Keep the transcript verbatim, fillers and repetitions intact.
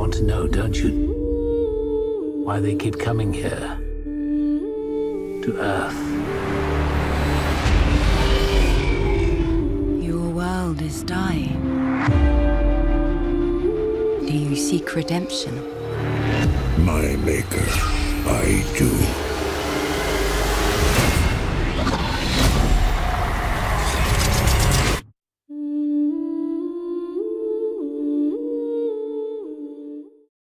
want to know, don't you? Why they keep coming here. To Earth. Your world is dying. Do you seek redemption? My maker, I do.